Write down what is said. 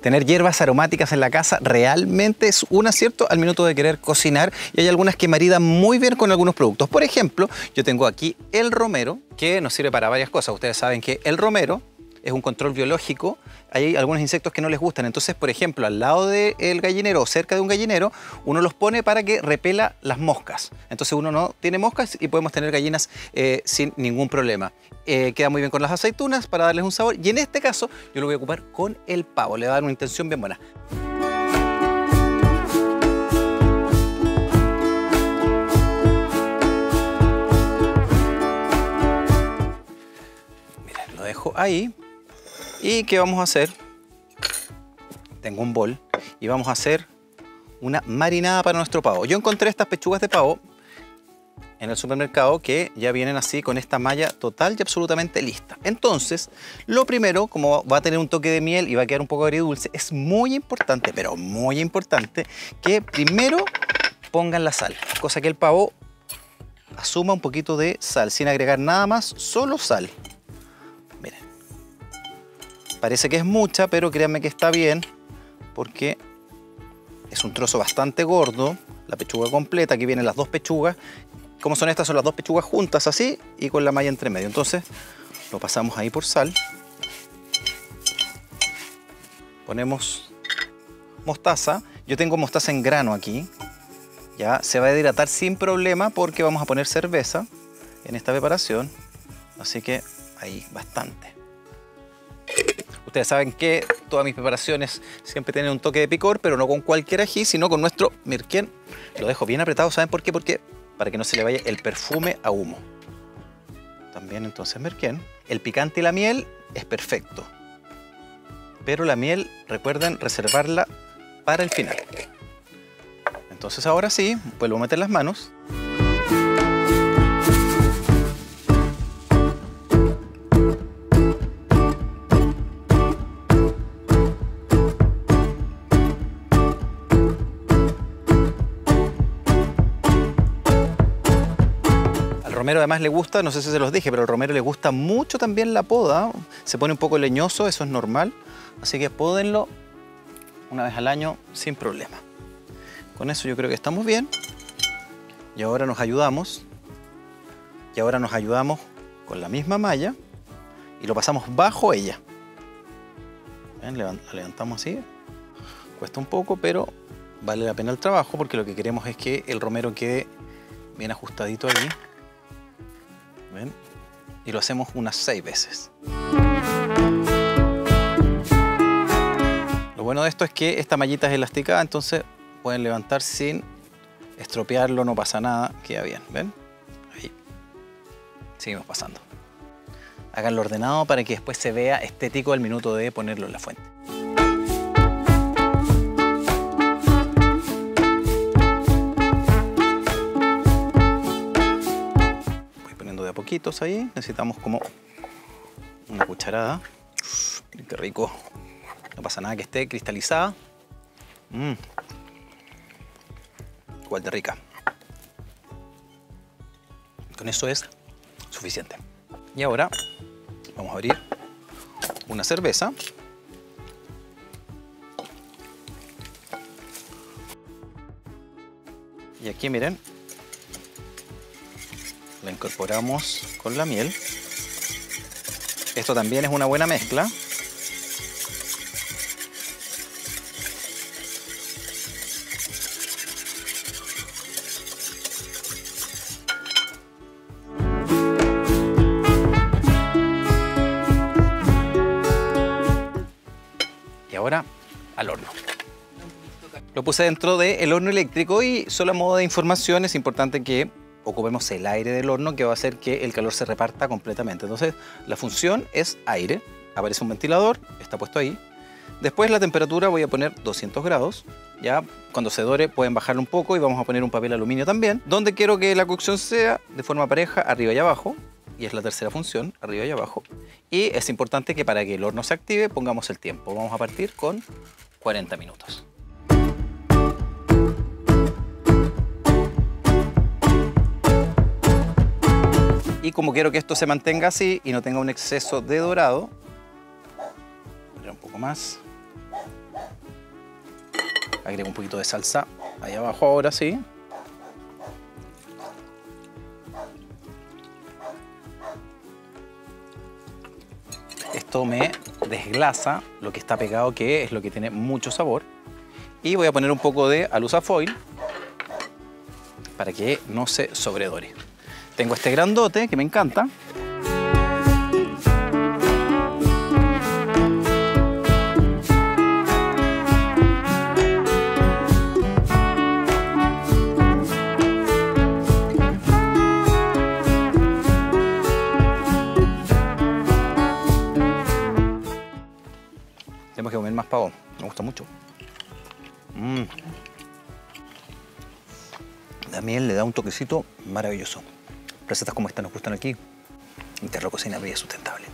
Tener hierbas aromáticas en la casa realmente es un acierto al minuto de querer cocinar, y hay algunas que maridan muy bien con algunos productos. Por ejemplo, yo tengo aquí el romero, que nos sirve para varias cosas. Ustedes saben que el romero es un control biológico. Hay algunos insectos que no les gustan, entonces, por ejemplo, al lado del gallinero o cerca de un gallinero, uno los pone para que repela las moscas. Entonces uno no tiene moscas y podemos tener gallinas sin ningún problema. Queda muy bien con las aceitunas para darles un sabor, y en este caso yo lo voy a ocupar con el pavo. Le va a dar una intención bien buena. Miren, lo dejo ahí. ¿Y qué vamos a hacer? Tengo un bol y vamos a hacer una marinada para nuestro pavo. Yo encontré estas pechugas de pavo en el supermercado que ya vienen así con esta malla total y absolutamente lista. Entonces, lo primero, como va a tener un toque de miel y va a quedar un poco agridulce, es muy importante, pero muy importante, que primero pongan la sal, cosa que el pavo asuma un poquito de sal, sin agregar nada más, solo sal. Miren. Parece que es mucha, pero créanme que está bien, porque es un trozo bastante gordo, la pechuga completa. Aquí vienen las dos pechugas. Como son estas? Son las dos pechugas juntas así y con la malla entre medio. Entonces lo pasamos ahí por sal. Ponemos mostaza. Yo tengo mostaza en grano aquí. Ya se va a hidratar sin problema porque vamos a poner cerveza en esta preparación. Así que ahí bastante. Ustedes saben que todas mis preparaciones siempre tienen un toque de picor, pero no con cualquier ají, sino con nuestro mirquén. Lo dejo bien apretado, ¿saben por qué? Porque para que no se le vaya el perfume a humo. También entonces mirquén. El picante y la miel es perfecto, pero la miel, recuerden reservarla para el final. Entonces ahora sí, vuelvo a meter las manos. Al romero además le gusta, no sé si se los dije, pero al romero le gusta mucho también la poda. Se pone un poco leñoso, eso es normal. Así que pódenlo una vez al año sin problema. Con eso yo creo que estamos bien. Y ahora nos ayudamos. Con la misma malla y lo pasamos bajo ella. ¿Ven? La levantamos así. Cuesta un poco, pero vale la pena el trabajo porque lo que queremos es que el romero quede bien ajustadito allí. ¿Ven? Y lo hacemos unas 6 veces. Lo bueno de esto es que esta mallita es elástica, entonces pueden levantar sin estropearlo, no pasa nada, queda bien, ¿ven? Ahí. Seguimos pasando. Háganlo ordenado para que después se vea estético al minuto de ponerlo en la fuente. De a poquitos ahí, necesitamos como una cucharada. Miren qué rico, no pasa nada que esté cristalizada. Igual de rica. Con eso es suficiente. Y ahora vamos a abrir una cerveza. Y aquí miren, la incorporamos con la miel. Esto también es una buena mezcla. Y ahora al horno. Lo puse dentro del horno eléctrico y solo a modo de información es importante que ocupemos el aire del horno, que va a hacer que el calor se reparta completamente. Entonces la función es aire. Aparece un ventilador, está puesto ahí. Después la temperatura voy a poner 200 grados. Ya cuando se dore pueden bajarlo un poco y vamos a poner un papel aluminio también. Donde quiero que la cocción sea de forma pareja, arriba y abajo. Y es la tercera función, arriba y abajo. Y es importante que para que el horno se active pongamos el tiempo. Vamos a partir con 40 minutos. Y como quiero que esto se mantenga así y no tenga un exceso de dorado, un poco más. Agrego un poquito de salsa ahí abajo ahora sí. Esto me desglasa lo que está pegado, que es lo que tiene mucho sabor. Y voy a poner un poco de alusafoil para que no se sobredore. Tengo este grandote que me encanta. Tenemos que comer más pavo, me gusta mucho. La miel le da un toquecito maravilloso. Recetas como esta nos gustan aquí en Terra Cocina Vida Sustentable.